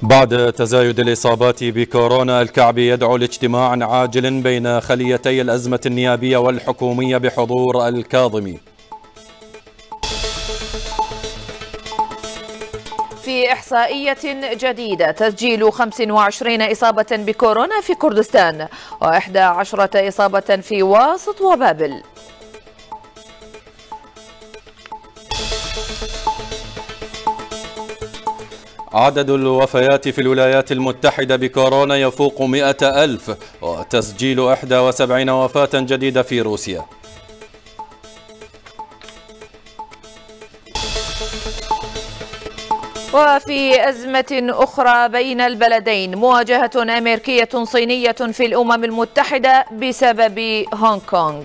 بعد تزايد الإصابات بكورونا، الكعبي يدعو لاجتماع عاجل بين خليتي الأزمة النيابية والحكومية بحضور الكاظمي. في إحصائية جديدة، تسجيل 25 إصابة بكورونا في كردستان و11 إصابة في واسط وبابل. عدد الوفيات في الولايات المتحدة بكورونا يفوق 100,000، وتسجيل 71 وفاة جديدة في روسيا. وفي أزمة أخرى بين البلدين، مواجهة أمريكية صينية في الأمم المتحدة بسبب هونغ كونغ.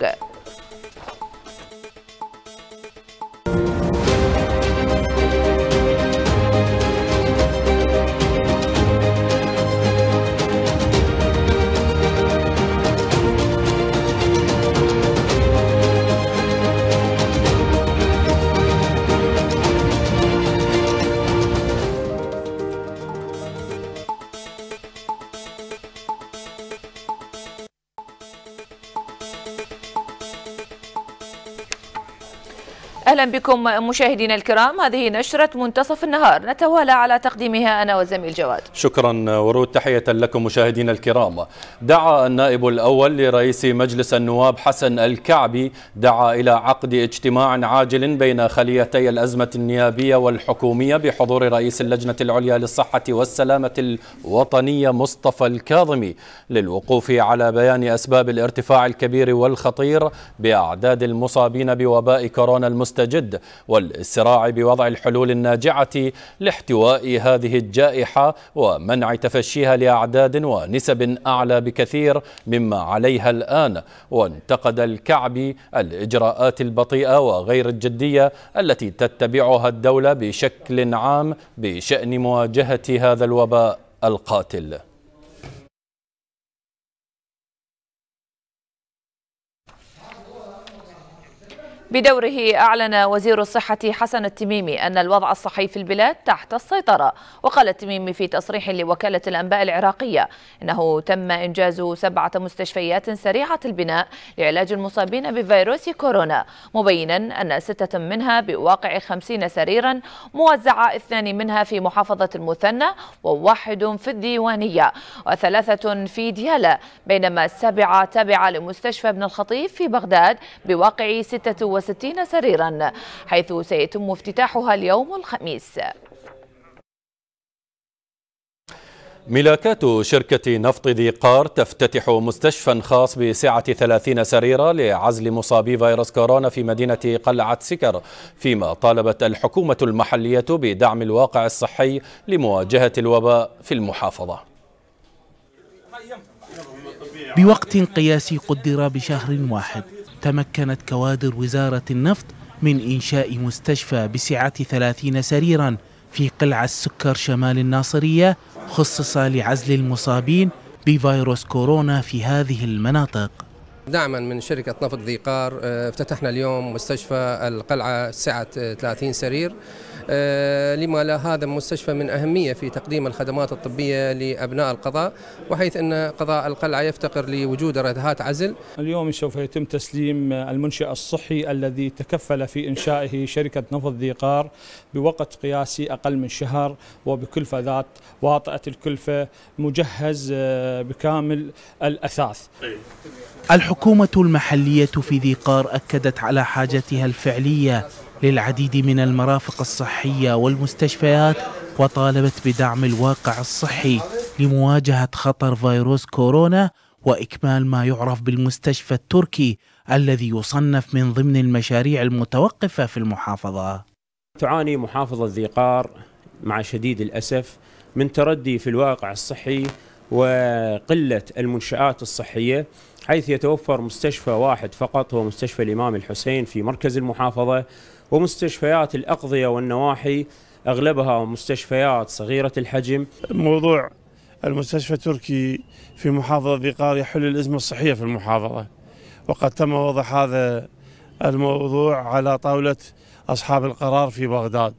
أهلا بكم مشاهدينا الكرام، هذه نشرة منتصف النهار نتوالى على تقديمها أنا والزميل جواد. شكرا ورود، تحية لكم مشاهدينا الكرام. دعا النائب الأول لرئيس مجلس النواب حسن الكعبي إلى عقد اجتماع عاجل بين خليتي الأزمة النيابية والحكومية بحضور رئيس اللجنة العليا للصحة والسلامة الوطنية مصطفى الكاظمي، للوقوف على بيان أسباب الارتفاع الكبير والخطير بأعداد المصابين بوباء كورونا المستجد، والإسراع بوضع الحلول الناجعة لاحتواء هذه الجائحة ومنع تفشيها لأعداد ونسب أعلى بكثير مما عليها الآن. وانتقد الكعبي الإجراءات البطيئة وغير الجدية التي تتبعها الدولة بشكل عام بشأن مواجهة هذا الوباء القاتل. بدوره أعلن وزير الصحة حسن التميمي أن الوضع الصحي في البلاد تحت السيطرة. وقال التميمي في تصريح لوكالة الأنباء العراقية إنه تم إنجاز 7 مستشفيات سريعة البناء لعلاج المصابين بفيروس كورونا، مبينا أن 6 منها بواقع 50 سريرا موزعة، 2 منها في محافظة المثنى و1 في الديوانية و3 في ديالى، بينما 7 تابعة لمستشفى ابن الخطيب في بغداد بواقع 66 سريرا، حيث سيتم افتتاحها اليوم الخميس. ملاكات شركة نفط ذي قار تفتتح مستشفى خاص بسعة 30 سريرة لعزل مصابي فيروس كورونا في مدينة قلعة سكر، فيما طالبت الحكومة المحلية بدعم الواقع الصحي لمواجهة الوباء في المحافظة. بوقت قياسي قدر بشهر واحد، تمكنت كوادر وزارة النفط من إنشاء مستشفى بسعة 30 سريرا في قلعة السكر شمال الناصرية، خصص لعزل المصابين بفيروس كورونا في هذه المناطق. دعما من شركة نفط ذي قار افتتحنا اليوم مستشفى القلعة سعة 30 سرير، لما لا هذا المستشفى من أهمية في تقديم الخدمات الطبية لأبناء القضاء، وحيث أن قضاء القلعة يفتقر لوجود رهات عزل. اليوم سوف يتم تسليم المنشأ الصحي الذي تكفل في إنشائه شركة نفط ذي قار بوقت قياسي أقل من شهر، وبكلفة ذات واطئة الكلفة، مجهز بكامل الأثاث. الحكومة المحلية في ذي قار أكدت على حاجتها الفعلية للعديد من المرافق الصحية والمستشفيات، وطالبت بدعم الواقع الصحي لمواجهة خطر فيروس كورونا وإكمال ما يعرف بالمستشفى التركي الذي يصنف من ضمن المشاريع المتوقفة في المحافظة. تعاني محافظة ذي قار مع شديد الأسف من تردي في الواقع الصحي وقلة المنشآت الصحية، حيث يتوفر مستشفى واحد فقط هو مستشفى الإمام الحسين في مركز المحافظة، ومستشفيات الأقضية والنواحي أغلبها مستشفيات صغيرة الحجم. موضوع المستشفى التركي في محافظة ذي قار يحل الأزمة الصحية في المحافظة، وقد تم وضع هذا الموضوع على طاولة أصحاب القرار في بغداد،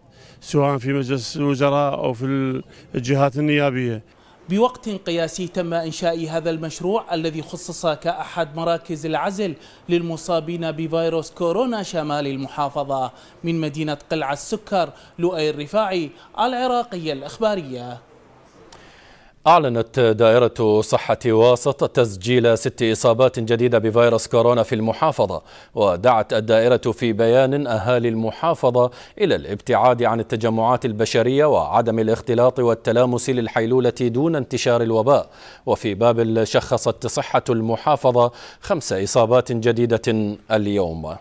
سواء في مجلس الوزراء أو في الجهات النيابية. بوقت قياسي تم إنشاء هذا المشروع الذي خصص كأحد مراكز العزل للمصابين بفيروس كورونا شمال المحافظة من مدينة قلعة السكر لؤي الرفاعي العراقية الإخبارية. أعلنت دائرة صحة واسط تسجيل 6 إصابات جديدة بفيروس كورونا في المحافظة، ودعت الدائرة في بيان أهالي المحافظة إلى الابتعاد عن التجمعات البشرية وعدم الاختلاط والتلامس للحيلولة دون انتشار الوباء. وفي بابل شخصت صحة المحافظة 5 إصابات جديدة اليوم.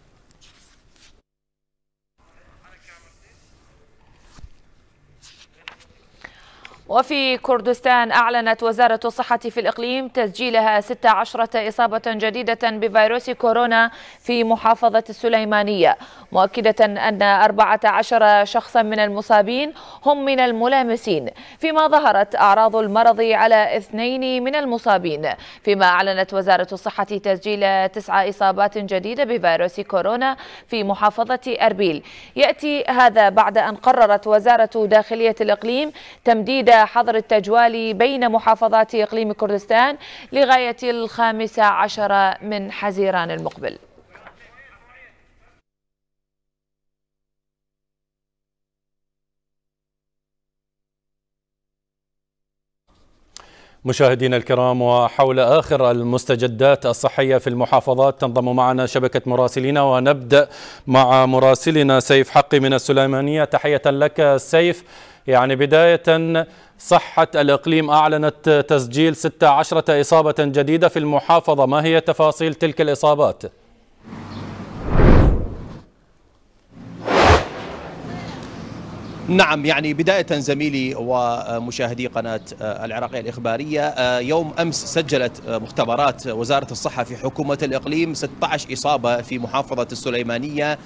وفي كردستان أعلنت وزارة الصحة في الإقليم تسجيلها 16 إصابة جديدة بفيروس كورونا في محافظة السليمانية، مؤكدة أن 14 شخصا من المصابين هم من الملامسين، فيما ظهرت أعراض المرض على 2 من المصابين. فيما أعلنت وزارة الصحة تسجيل 9 إصابات جديدة بفيروس كورونا في محافظة أربيل. يأتي هذا بعد أن قررت وزارة داخلية الإقليم تمديد حظر التجوال بين محافظات إقليم كردستان لغاية 15 من حزيران المقبل. مشاهدينا الكرام، وحول آخر المستجدات الصحية في المحافظات تنضم معنا شبكة مراسلين، ونبدأ مع مراسلنا سيف حقي من السليمانية. تحية لك سيف. يعني بداية، صحة الإقليم أعلنت تسجيل 16 إصابة جديدة في المحافظة، ما هي تفاصيل تلك الإصابات؟ نعم، يعني بداية زميلي ومشاهدي قناة العراقية الإخبارية، يوم أمس سجلت مختبرات وزارة الصحة في حكومة الإقليم 16 إصابة في محافظة السليمانية،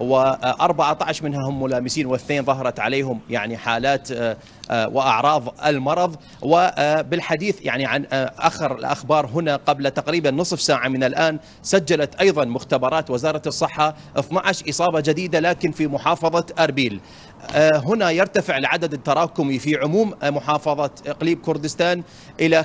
و14 منها هم ملامسين، واثنين ظهرت عليهم يعني حالات وأعراض المرض. وبالحديث يعني عن آخر الأخبار هنا، قبل تقريبا نصف ساعة من الآن سجلت أيضا مختبرات وزارة الصحة 12 إصابة جديدة، لكن في محافظة أربيل. هنا يرتفع العدد التراكمي في عموم محافظة إقليم كردستان إلى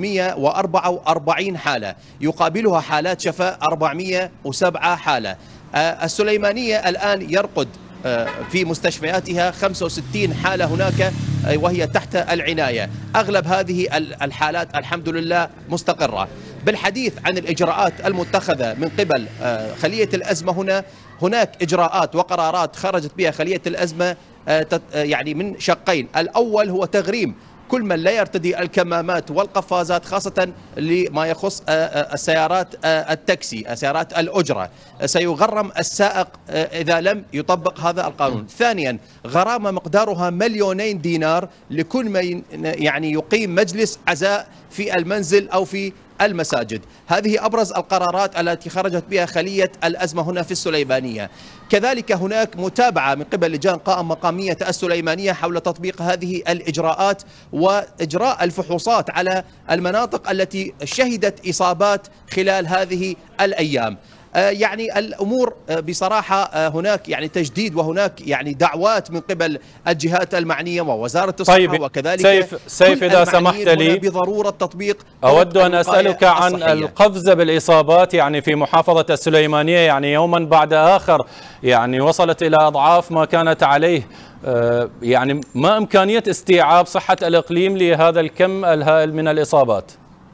544 حالة، يقابلها حالات شفاء 407 حالة. السليمانية الآن يرقد في مستشفياتها 65 حالة هناك وهي تحت العناية. أغلب هذه الحالات الحمد لله مستقرة. بالحديث عن الإجراءات المتخذة من قبل خلية الأزمة، هناك إجراءات وقرارات خرجت بها خلية الأزمة يعني من شقين. الأول هو تغريم كل من لا يرتدي الكمامات والقفازات، خاصة لما يخص السيارات التاكسي، سيارات الأجرة، سيغرم السائق إذا لم يطبق هذا القانون. ثانيا، غرامة مقدارها 2,000,000 دينار لكل من يعني يقيم مجلس عزاء في المنزل أو في المساجد. هذه أبرز القرارات التي خرجت بها خلية الأزمة هنا في السليمانية. كذلك هناك متابعة من قبل لجان قائمة مقامية السليمانية حول تطبيق هذه الإجراءات وإجراء الفحوصات على المناطق التي شهدت إصابات خلال هذه الأيام. يعني الأمور بصراحة هناك يعني تجديد، وهناك يعني دعوات من قبل الجهات المعنية ووزارة الصحة. طيب وكذلك سيف إذا سمحت لي بضرورة تطبيق. أود أن أسألك عن القفز بالإصابات يعني في محافظة السليمانية، يعني يوما بعد آخر يعني وصلت إلى أضعاف ما كانت عليه. يعني ما إمكانية استيعاب صحة الإقليم لهذا الكم الهائل من الإصابات؟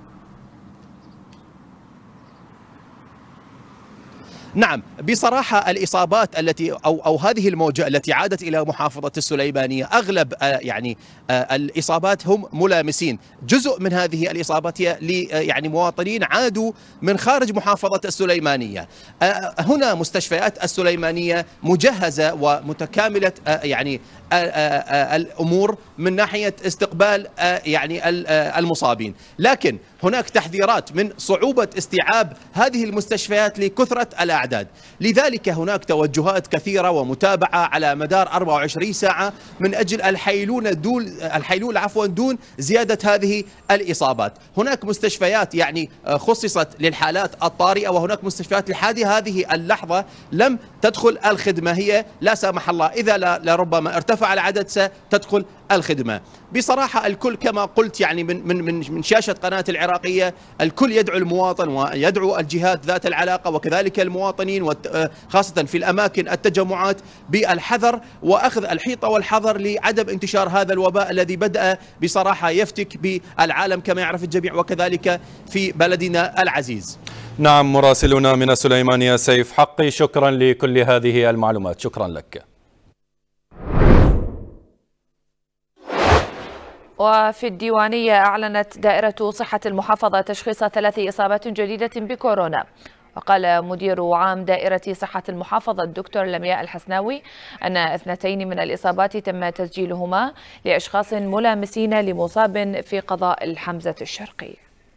نعم، بصراحة الإصابات التي أو هذه الموجة التي عادت إلى محافظة السليمانية، أغلب يعني الإصابات هم ملامسين. جزء من هذه الإصابات يعني مواطنين عادوا من خارج محافظة السليمانية. هنا مستشفيات السليمانية مجهزة ومتكاملة يعني الأمور من ناحية استقبال يعني المصابين، لكن هناك تحذيرات من صعوبة استيعاب هذه المستشفيات لكثرة الأعداد. الأعداد. لذلك هناك توجهات كثيرة ومتابعة على مدار 24 ساعة من أجل الحيلولة دون زيادة هذه الإصابات. هناك مستشفيات يعني خصصت للحالات الطارئة، وهناك مستشفيات لحد هذه اللحظة لم تدخل الخدمة. هي لا سمح الله إذا لربما ارتفع العدد ستدخل الخدمة. بصراحة الكل كما قلت يعني من شاشة قناة العراقية، الكل يدعو المواطن ويدعو الجهات ذات العلاقة وكذلك المواطنين خاصة في الأماكن التجمعات بالحذر وأخذ الحيطة والحذر لعدم انتشار هذا الوباء الذي بدأ بصراحة يفتك بالعالم كما يعرف الجميع وكذلك في بلدنا العزيز. نعم، مراسلنا من السليمانية سيف حقي، شكرا لكل هذه المعلومات. شكرا لك. وفي الديوانية أعلنت دائرة صحة المحافظة تشخيص 3 إصابات جديدة بكورونا. وقال مدير عام دائرة صحة المحافظة الدكتور لمياء الحسناوي أن 2 من الإصابات تم تسجيلهما لأشخاص ملامسين لمصاب في قضاء الحمزة الشرقي.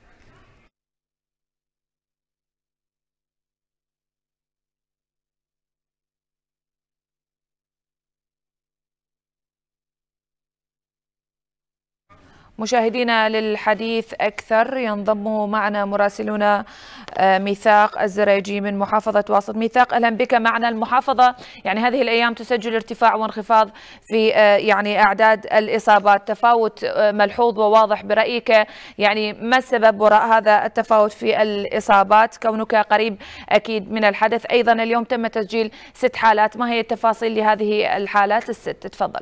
مشاهدينا للحديث أكثر ينضم معنا مراسلنا ميثاق الزريجي من محافظة واسط. ميثاق، أهلا بك معنا. المحافظة يعني هذه الأيام تسجل ارتفاع وانخفاض في يعني أعداد الإصابات، تفاوت ملحوظ وواضح برأيك، يعني ما السبب وراء هذا التفاوت في الإصابات كونك قريب أكيد من الحدث؟ أيضا اليوم تم تسجيل 6 حالات، ما هي التفاصيل لهذه الحالات ال6؟ تفضل.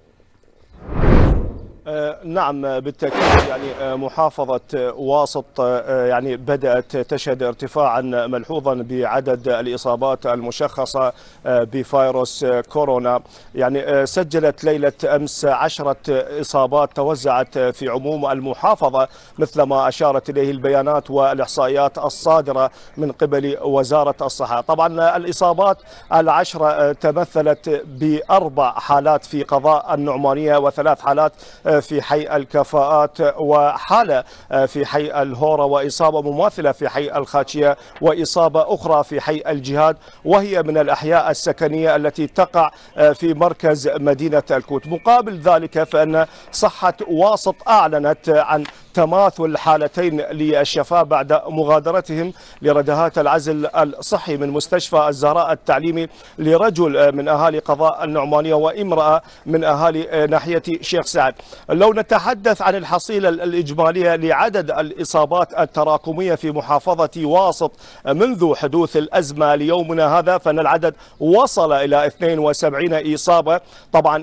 نعم بالتأكيد، يعني محافظة واسط يعني بدأت تشهد ارتفاعا ملحوظا بعدد الإصابات المشخصة بفيروس كورونا. يعني سجلت ليلة أمس 10 إصابات توزعت في عموم المحافظة مثل ما أشارت إليه البيانات والإحصائيات الصادرة من قبل وزارة الصحة. طبعا الإصابات 10 تمثلت ب4 حالات في قضاء النعمانية و3 حالات في حي الكفاءات وحالة في حي الهورة وإصابة مماثلة في حي الخاتشية وإصابة أخرى في حي الجهاد، وهي من الأحياء السكنية التي تقع في مركز مدينة الكوت. مقابل ذلك فإن صحة واسط أعلنت عن تماثل حالتين للشفاء بعد مغادرتهم لردهات العزل الصحي من مستشفى الزهراء التعليمي لرجل من أهالي قضاء النعمانية وامرأة من أهالي ناحية شيخ سعد. لو نتحدث عن الحصيلة الإجمالية لعدد الإصابات التراكمية في محافظة واسط منذ حدوث الأزمة ليومنا هذا، فإن العدد وصل إلى 72 إصابة. طبعا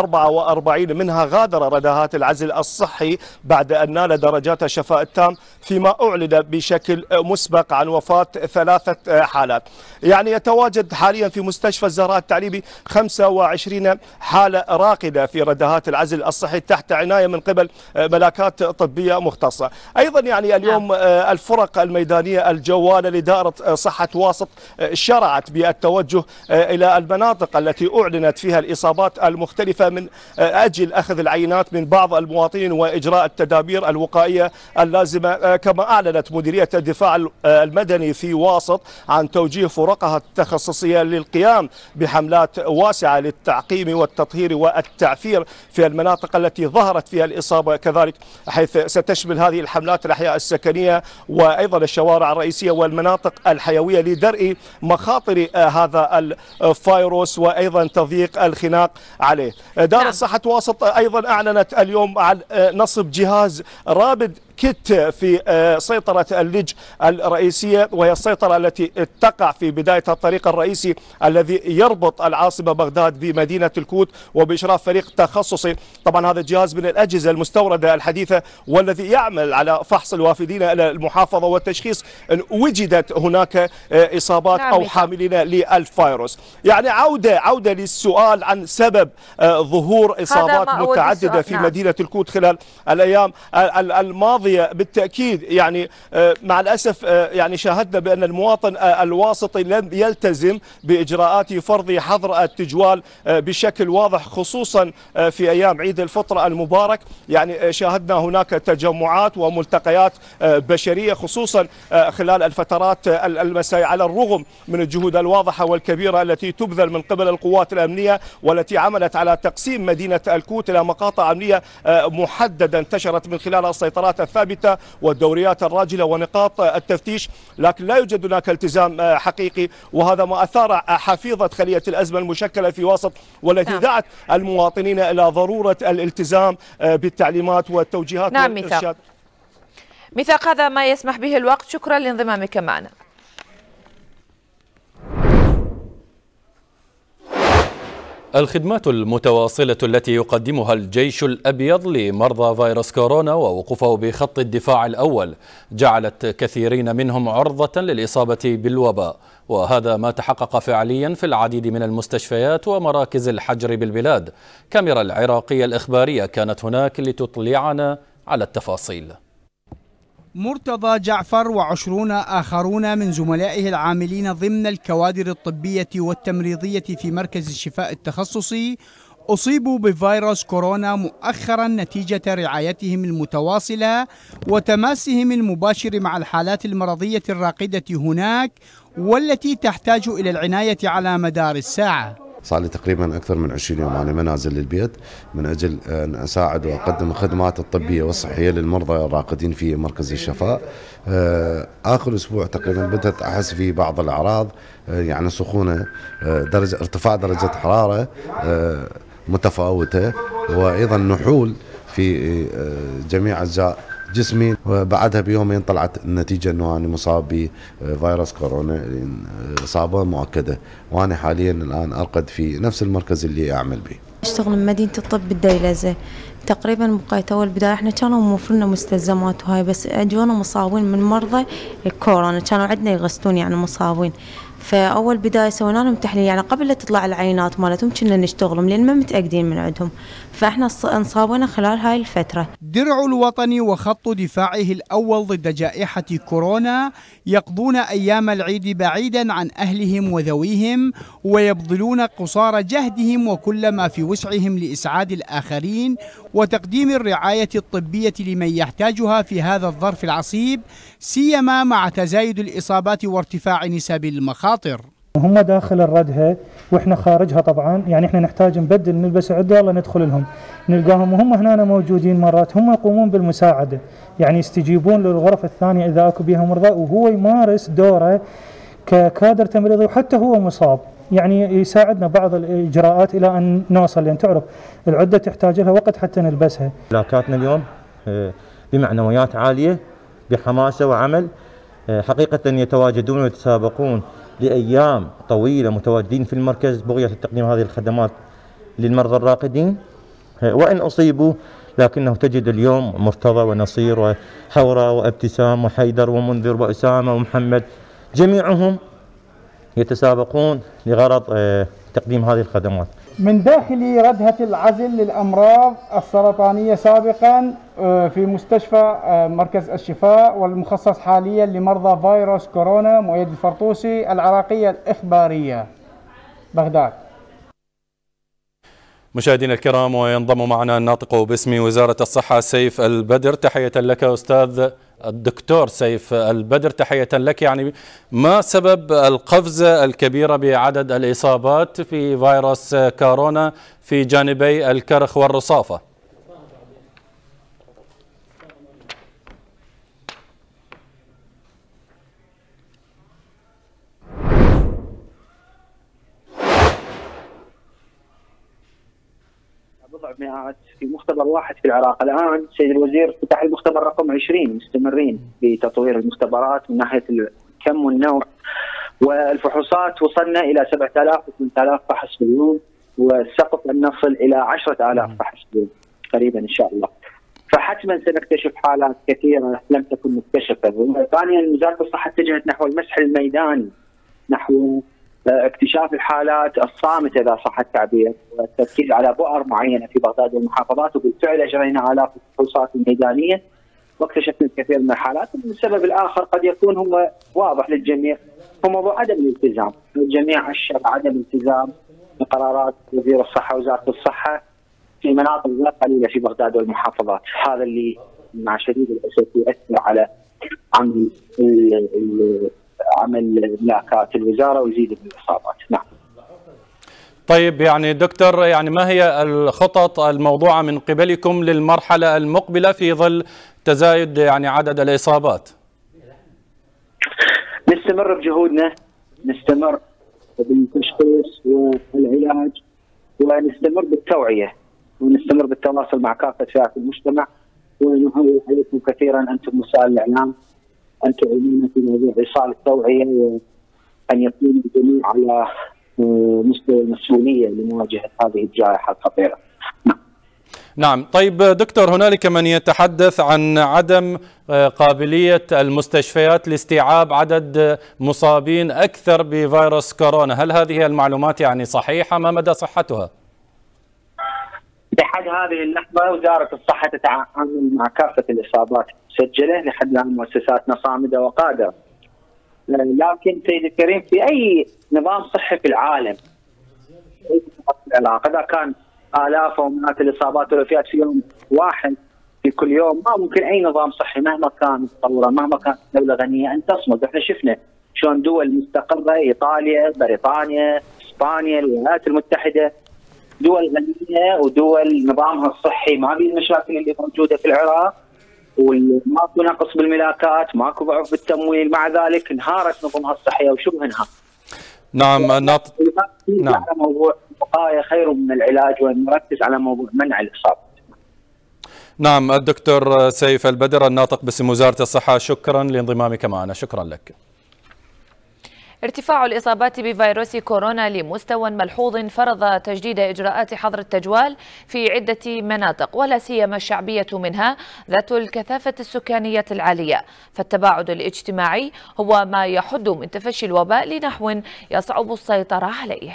44 منها غادر ردهات العزل الصحي بعد أن نال درجات الشفاء التام، فيما أعلن بشكل مسبق عن وفاة 3 حالات. يعني يتواجد حاليا في مستشفى الزهراء التعليمي 25 حالة راقدة في ردهات العزل الصحي تحت عناية من قبل ملاكات طبية مختصة. أيضا يعني اليوم الفرق الميدانية الجوالة لدائرة صحة واسط شرعت بالتوجه إلى المناطق التي أعلنت فيها الإصابات المختلفة من أجل أخذ العينات من بعض المواطنين وإجراء التدابير الوقائية اللازمة. كما أعلنت مديرية الدفاع المدني في واسط عن توجيه فرقها التخصصية للقيام بحملات واسعة للتعقيم والتطهير والتعفير في المناطق التي ظهرت فيها الإصابة كذلك، حيث ستشمل هذه الحملات الأحياء السكنية وأيضا الشوارع الرئيسية والمناطق الحيوية لدرء مخاطر هذا الفيروس وأيضا تضييق الخناق عليه. دائرة صحة واسط أيضا أعلنت اليوم عن نصب جهاز رابد كت في سيطرة اللج الرئيسية، وهي السيطرة التي تقع في بداية الطريق الرئيسي الذي يربط العاصمة بغداد بمدينة الكوت، وبإشراف فريق تخصصي. طبعا هذا الجهاز من الأجهزة المستوردة الحديثة والذي يعمل على فحص الوافدين إلى المحافظة والتشخيص إن وجدت هناك إصابات أو حاملين للفيروس. يعني عودة للسؤال عن سبب ظهور إصابات متعددة في مدينة الكوت خلال الأيام الماضية. الماضية بالتأكيد يعني مع الأسف يعني شاهدنا بأن المواطن الواسطي لم يلتزم بإجراءات فرض حظر التجوال بشكل واضح، خصوصا في أيام عيد الفطر المبارك. يعني شاهدنا هناك تجمعات وملتقيات بشرية خصوصا خلال الفترات المسائية، على الرغم من الجهود الواضحة والكبيرة التي تبذل من قبل القوات الأمنية والتي عملت على تقسيم مدينة الكوت إلى مقاطع أمنية محددة انتشرت من خلال السيطرات الثابتة والدوريات الراجلة ونقاط التفتيش، لكن لا يوجد هناك التزام حقيقي، وهذا ما أثار حفيظة خلية الأزمة المشكلة في واسط، والتي دعت المواطنين إلى ضرورة الالتزام بالتعليمات والتوجيهات. نعم ميثاق، هذا ما يسمح به الوقت. شكرا لانضمامك معنا. الخدمات المتواصلة التي يقدمها الجيش الأبيض لمرضى فيروس كورونا ووقوفه بخط الدفاع الأول جعلت كثيرين منهم عرضة للإصابة بالوباء، وهذا ما تحقق فعليا في العديد من المستشفيات ومراكز الحجر بالبلاد. كاميرا العراقية الإخبارية كانت هناك لتطلعنا على التفاصيل. مرتضى جعفر و20 آخرون من زملائه العاملين ضمن الكوادر الطبية والتمريضية في مركز الشفاء التخصصي أصيبوا بفيروس كورونا مؤخرا نتيجة رعايتهم المتواصلة وتماسهم المباشر مع الحالات المرضية الراقدة هناك، والتي تحتاج إلى العناية على مدار الساعة. صار لي تقريبا أكثر من 20 يوم أنا ما نازل للبيت من أجل أن أساعد وأقدم الخدمات الطبية والصحية للمرضى الراقدين في مركز الشفاء. آخر أسبوع تقريبا بدأت أحس في بعض الأعراض، يعني سخونة، ارتفاع درجة حرارة متفاوتة، وأيضا نحول في جميع أجزاء جسمي. وبعدها بيومين طلعت النتيجة أنه أنا مصاب بفيروس كورونا، إصابة مؤكدة، وأنا حاليا الآن أرقد في نفس المركز اللي أعمل به. أشتغل من مدينة الطب بالديلزة تقريبا. بقيت أول بداية إحنا كانوا موفرنا مستلزمات وهاي، بس أجونا مصابين من مرضى الكورونا، كانوا عندنا يغسطون يعني مصابين. فأول بداية سوينا لهم تحليل يعني قبل لا تطلع العينات مالتهم كنا نشتغلهم لأن ما متأكدين من عندهم، فإحنا انصابنا خلال هاي الفترة. درع الوطني وخط دفاعه الأول ضد جائحة كورونا يقضون أيام العيد بعيدا عن أهلهم وذويهم، ويبذلون قصارى جهدهم وكل ما في وسعهم لإسعاد الآخرين وتقديم الرعاية الطبية لمن يحتاجها في هذا الظرف العصيب، سيما مع تزايد الإصابات وارتفاع نسب المخاطر. هم داخل الردهة واحنا خارجها طبعا، يعني احنا نحتاج نبدل نلبس عده يلا ندخل لهم نلقاهم وهم هنا موجودين. مرات هم يقومون بالمساعده، يعني يستجيبون للغرف الثانيه اذا اكو بها مرضى، وهو يمارس دوره ككادر تمريضي وحتى هو مصاب، يعني يساعدنا بعض الاجراءات الى ان نوصل، لان تعرف العده تحتاج لها وقت حتى نلبسها. ملاكاتنا اليوم بمعنويات عاليه بحماسه وعمل، حقيقه يتواجدون ويتسابقون لأيام طويلة متواجدين في المركز بغية تقديم هذه الخدمات للمرضى الراقدين، وإن أصيبوا لكنه تجد اليوم مرتضى ونصير وحورة وابتسام وحيدر ومنذر وأسامة ومحمد جميعهم يتسابقون لغرض تقديم هذه الخدمات. من داخل ردهة العزل للأمراض السرطانية سابقا في مستشفى مركز الشفاء والمخصص حاليا لمرضى فيروس كورونا، مؤيد الفرطوسي، العراقية الإخبارية، بغداد. مشاهدينا الكرام، وينضم معنا الناطق باسم وزارة الصحة سيف البدر. تحية لك أستاذ الدكتور سيف البدر، تحية لك. يعني ما سبب القفزة الكبيرة بعدد الإصابات في فيروس كورونا في جانبي الكرخ والرصافة؟ بضع مئات في مختبر واحد في العراق. الآن سيد الوزير فتح المختبر رقم 20، مستمرين بتطوير المختبرات من ناحية الكم والنوع، والفحوصات وصلنا إلى 7000 و 8000 فحص في اليوم، والسقف أن نصل إلى 10000 فحص في اليوم قريبا إن شاء الله. فحتما سنكتشف حالات كثيرة لم تكن مكتشفة. ثانيا وزارة الصحة اتجهت نحو المسح الميداني، نحو اكتشاف الحالات الصامتة إذا صح التعبير، والتركيز على بؤر معينة في بغداد والمحافظات، وبالفعل أجرينا آلاف الفحوصات الميدانية واكتشفنا الكثير من الحالات. السبب الآخر قد يكون هو واضح للجميع، هو موضوع عدم الالتزام. الجميع أشار عدم الالتزام بقرارات وزير الصحة ووزارة الصحة في مناطق غير قليلة في بغداد والمحافظات. هذا اللي مع شديد الأسف يؤثر على عمل ملاكات الوزارة ويزيد من الإصابات. نعم. طيب يعني دكتور، يعني ما هي الخطط الموضوعة من قبلكم للمرحلة المقبلة في ظل تزايد يعني عدد الإصابات؟ نستمر بجهودنا، نستمر بالتشخيص والعلاج، ونستمر بالتوعية، ونستمر بالتواصل مع كافة فئات المجتمع، ونهوي عليكم كثيرا أنتم وسائل الإعلام أن تعينونا في موضوع إيصال التوعية، وأن يكون الجميع على مستوى المسؤولية لمواجهة هذه الجائحة الخطيرة. نعم. طيب دكتور، هنالك من يتحدث عن عدم قابلية المستشفيات لاستيعاب عدد مصابين أكثر بفيروس كورونا، هل هذه المعلومات يعني صحيحة؟ ما مدى صحتها؟ لحد هذه اللحظة وزارة الصحة تتعامل مع كافة الإصابات المسجلة، لحد الآن مؤسساتنا صامدة وقادرة. لكن سيدي الكريم، في أي نظام صحي في العالم إذا كان آلاف ومئات الإصابات والوفيات في يوم واحد في كل يوم، ما ممكن أي نظام صحي مهما كان متطورا، مهما كانت دولة غنية، أن تصمد. احنا شفنا شلون دول مستقرة، إيطاليا، بريطانيا، إسبانيا، الولايات المتحدة، دول غنية ودول نظامها الصحي ما بيه المشاكل اللي موجودة في العراق، وماكو نقص بالملاكات، ماكو ضعف بالتمويل، مع ذلك انهارت نظامها الصحية وشبه انهار. نعم. نعم. على موضوع الوقاية خير من العلاج، ونركز على موضوع منع الإصابة. نعم. الدكتور سيف البدر الناطق باسم وزارة الصحة، شكرا لانضمامك معنا. شكرا لك. ارتفاع الإصابات بفيروس كورونا لمستوى ملحوظ فرض تجديد إجراءات حظر التجوال في عدة مناطق، ولا سيما الشعبية منها ذات الكثافة السكانية العالية، فالتباعد الاجتماعي هو ما يحد من تفشي الوباء لنحو يصعب السيطرة عليه.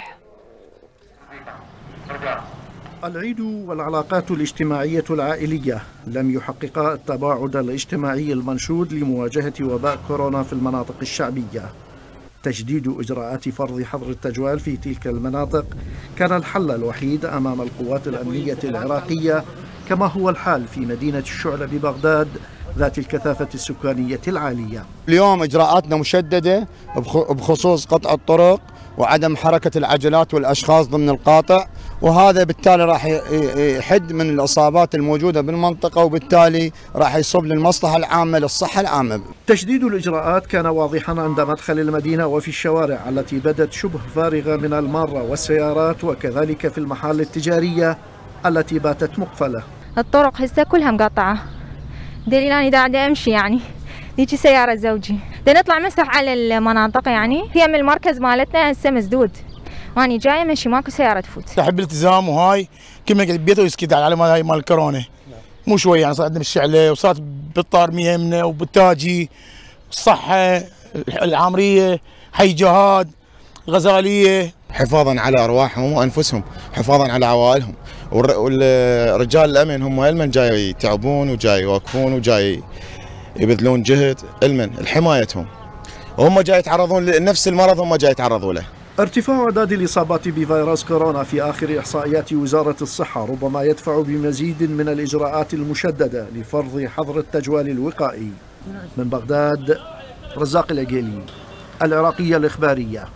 العيد والعلاقات الاجتماعية العائلية لم يحققا التباعد الاجتماعي المنشود لمواجهة وباء كورونا في المناطق الشعبية. تجديد إجراءات فرض حظر التجوال في تلك المناطق كان الحل الوحيد أمام القوات الأمنية العراقية، كما هو الحال في مدينة الشعلة ببغداد ذات الكثافة السكانية العالية. اليوم إجراءاتنا مشددة بخصوص قطع الطرق وعدم حركة العجلات والأشخاص ضمن القاطع، وهذا بالتالي راح يحد من الإصابات الموجودة بالمنطقة، وبالتالي راح يصب للمصلحة العامة للصحة العامة. تشديد الإجراءات كان واضحا عند مدخل المدينة وفي الشوارع التي بدت شبه فارغة من المارة والسيارات، وكذلك في المحال التجارية التي باتت مقفلة. الطرق هسه كلها مقطعة، دليل أنا قاعدة أمشي يعني ديجي سيارة زوجي، نطلع مسح على المناطق يعني هي من المركز مالتنا هسه مسدود، واني جايه ماشي ماكو سياره تفوت. تحب الالتزام، وهاي كل ما يقعد ببيته ويسكت على هاي مال الكورونا، مو شوي يعني صار عندنا بالشعله وصارت بالطارميه يمنا وبالتاجي، الصحه العامريه، حي جهاد، غزاليه، حفاظا على ارواحهم وانفسهم، حفاظا على عوائلهم، والرجال الامن هم علما جاي يتعبون وجاي يوقفون وجاي يبذلون جهد علما لحمايتهم، وهم جاي يتعرضون لنفس المرض هم جاي يتعرضوا له. ارتفاع أعداد الإصابات بفيروس كورونا في آخر إحصائيات وزارة الصحة ربما يدفع بمزيد من الإجراءات المشددة لفرض حظر التجوال الوقائي. من بغداد، رزاق العقيلي، العراقية الإخبارية.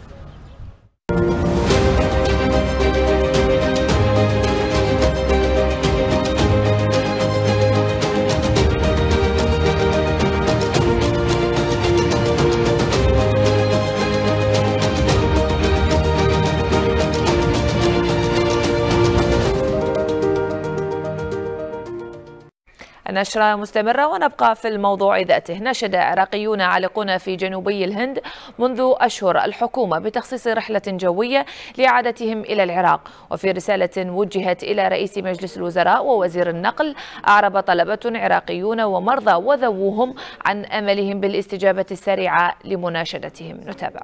النشرة مستمرة ونبقى في الموضوع ذاته. نشد عراقيون عالقون في جنوبي الهند منذ أشهر الحكومة بتخصيص رحلة جوية لإعادتهم إلى العراق، وفي رسالة وجهت إلى رئيس مجلس الوزراء ووزير النقل أعرب طلبة عراقيون ومرضى وذووهم عن أملهم بالاستجابة السريعة لمناشدتهم. نتابع.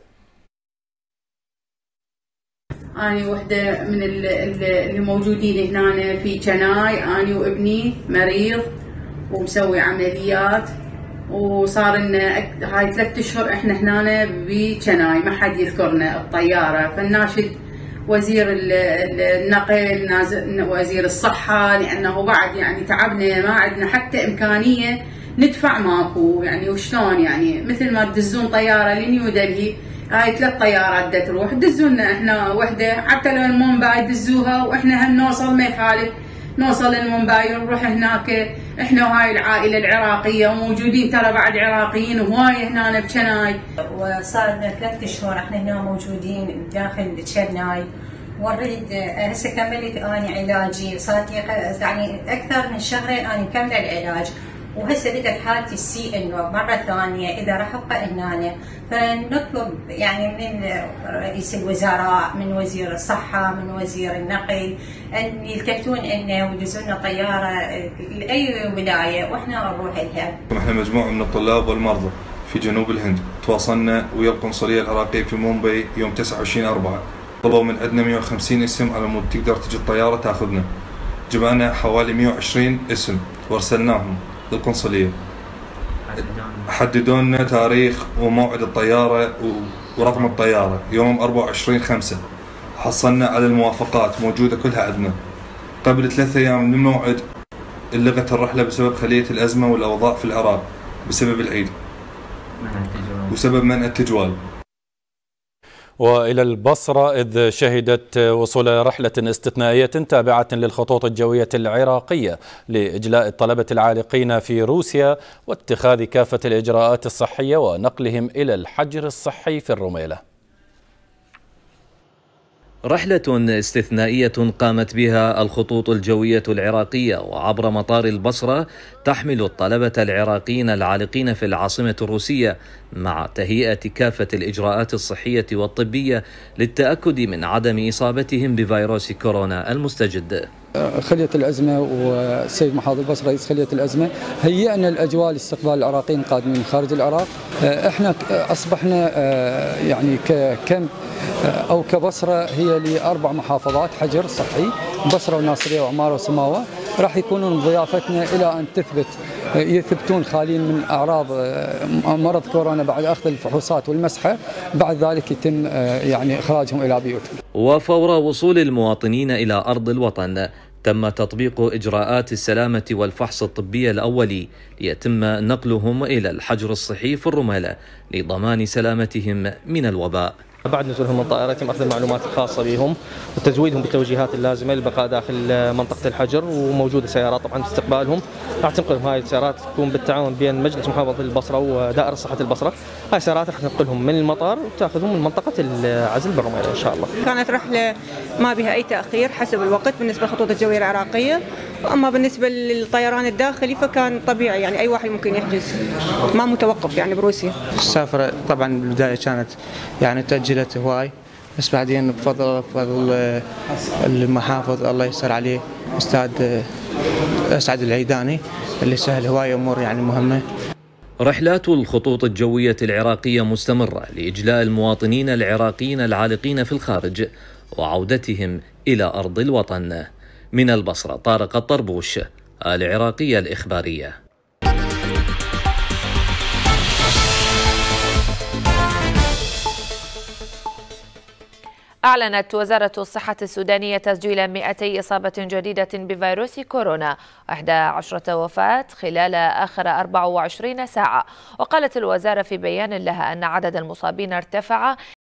أنا وحدة من اللي موجودين هنا في جناي، أنا وابني مريض ومسوي عمليات، وصار لنا هاي 3 أشهر احنا هنا بشناي ما حد يذكرنا الطياره. فالناشد وزير النقل، وزير الصحه، لانه بعد يعني تعبنا ما عندنا حتى امكانيه ندفع ماكو يعني. وشلون يعني مثل ما تدزون طياره لنيو دلهي، هاي 3 طيارات بدها تروح تدزونا احنا وحده، حتى لو المومباي دزوها واحنا هم نوصل ما يخالف، نوصل للمومباي ونروح هناك احنا وهاي العائله العراقيه، وموجودين ترى بعد عراقيين هواي هنا بشناي. وصار لنا 3 أشهر احنا هنا موجودين داخل شناي، ونريد هسه كملت اني علاجي، صارت لي يعني اكثر من شهرين اني مكمله العلاج، وهسه بدت حالتي السيء انه مره ثانيه اذا راح ابقى هنا. فنطلب يعني من رئيس الوزراء، من وزير الصحه، من وزير النقل، ان يلتفتون لنا ويدزون لنا طياره لاي ولايه واحنا نروح لها. احنا مجموعه من الطلاب والمرضى في جنوب الهند، تواصلنا ويا القنصليه العراقيه في مومباي يوم 29/4، طلبوا من عندنا 150 اسم على مود تقدر تجي الطياره تاخذنا. جمعنا حوالي 120 اسم وارسلناهم للقنصليه، حددوا لنا تاريخ وموعد الطياره ورقم الطياره يوم 24/5. حصلنا على الموافقات موجوده كلها عندنا. قبل 3 أيام من الموعد لغت الرحله بسبب خليه الازمه والاوضاع في العراق بسبب العيد وسبب منع التجوال. وإلى البصرة، إذ شهدت وصول رحلة استثنائية تابعة للخطوط الجوية العراقية لإجلاء الطلبة العالقين في روسيا واتخاذ كافة الإجراءات الصحية ونقلهم إلى الحجر الصحي في الرميلة. رحلة استثنائية قامت بها الخطوط الجوية العراقية وعبر مطار البصرة تحمل الطلبة العراقيين العالقين في العاصمة الروسية مع تهيئة كافة الإجراءات الصحية والطبية للتأكد من عدم إصابتهم بفيروس كورونا المستجد. خلية الأزمة والسيد محافظ البصرة رئيس خلية الأزمة هيئنا الأجواء لاستقبال العراقيين القادمين من خارج العراق. احنا أصبحنا يعني ككم أو كبصرة هي ل4 محافظات حجر صحي، بصرة وناصرية وعمارة وسماوة، راح يكونون ضيافتنا إلى أن يثبتون خالين من أعراض مرض كورونا بعد أخذ الفحوصات والمسحة، بعد ذلك يتم يعني إخراجهم إلى بيوتهم. وفور وصول المواطنين إلى أرض الوطن تم تطبيق إجراءات السلامة والفحص الطبي الأولي ليتم نقلهم إلى الحجر الصحي في الرميلة لضمان سلامتهم من الوباء. بعد نزولهم من الطائرة يتم أخذ المعلومات الخاصة بهم وتزويدهم بالتوجيهات اللازمة للبقاء داخل منطقة الحجر، وموجودة سيارات طبعا استقبالهم راح تنقلهم. هاي السيارات تكون بالتعاون بين مجلس محافظة البصرة ودائرة صحة البصرة. هاي السيارات راح تنقلهم من المطار وتاخذهم من منطقة العزل بالرميلة إن شاء الله. كانت رحلة ما بها أي تأخير حسب الوقت بالنسبة للخطوط الجوية العراقية، أما بالنسبة للطيران الداخلي فكان طبيعي يعني أي واحد ممكن يحجز، ما متوقف يعني بروسيا. السافرة طبعا بالبداية كانت يعني تأجلت هواي، بس بعدين بفضل المحافظ الله يسر عليه أستاذ أسعد العيداني اللي سهل هواي أمور يعني مهمة. رحلات الخطوط الجوية العراقية مستمرة لإجلاء المواطنين العراقيين العالقين في الخارج وعودتهم إلى أرض الوطن. من البصرة طارق الطربوش، العراقية الإخبارية. أعلنت وزارة الصحة السودانية تسجيل 200 إصابة جديدة بفيروس كورونا، 11 وفاة خلال آخر 24 ساعة. وقالت الوزارة في بيان لها أن عدد المصابين ارتفع